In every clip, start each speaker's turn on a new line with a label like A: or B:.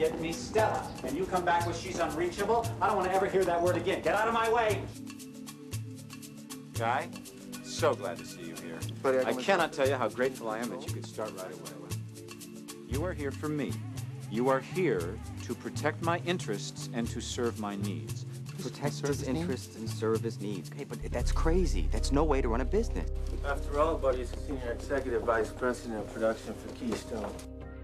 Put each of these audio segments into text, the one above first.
A: get me Stella, and you come back with she's unreachable, I don't want to ever hear that word again. Get out of my way! Guy, so glad to see you here.
B: But
A: I cannot tell you how grateful I am that you could start right away. You are here for me. You are here to protect my interests and to serve my needs.
B: Protect his interests and serve his needs. Okay, but that's crazy. That's no way to run a business.
C: After all, Buddy's Senior Executive Vice President of Production for Keystone.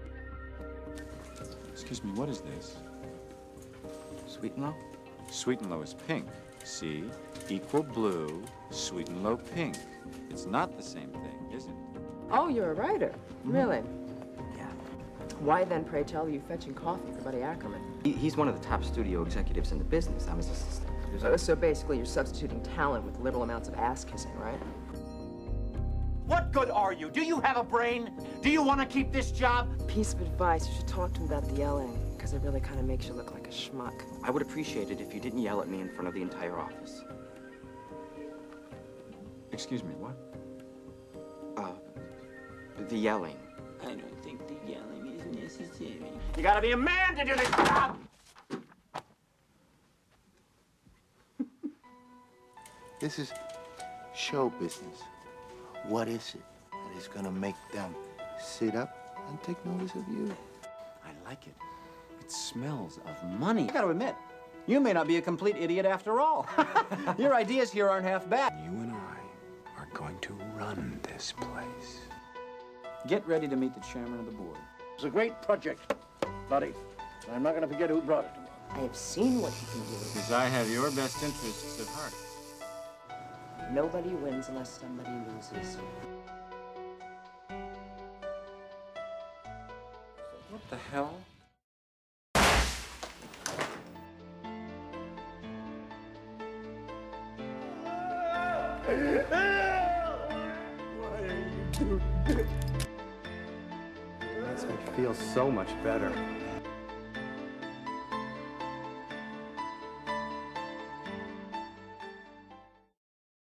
A: Excuse me, what is this?
B: Sweet and low?
A: Sweet and low is pink. See? Equal blue, sweet and low pink. It's not the same thing, is it?
D: Oh, you're a writer? Really?
B: Yeah.
D: Why then, pray tell, are you fetching coffee for Buddy Ackerman?
B: He's one of the top studio executives in the business. I'm his assistant.
D: So basically, you're substituting talent with liberal amounts of ass-kissing, right?
A: What good are you? Do you have a brain? Do you want to keep this job?
D: Piece of advice, you should talk to him about the yelling, because it really kind of makes you look like a schmuck.
B: I would appreciate it if you didn't yell at me in front of the entire office.
A: Excuse me, what?
B: The yelling.
E: I don't think the yelling is necessary.
A: You gotta be a man to do this job!
F: This is show business. What is it that is gonna make them sit up and take notice of you?
A: I like it. It smells of money. I gotta admit, you may not be a complete idiot after all. Your ideas here aren't half bad.
F: You and I are going to run this place.
A: Get ready to meet the chairman of the board.
C: It's a great project, Buddy. I'm not going to forget who brought it to me.
D: I have seen what you can do.
A: Because I have your best interests at heart.
D: Nobody wins unless somebody loses.
A: What the hell?
C: Makes me feel so much better.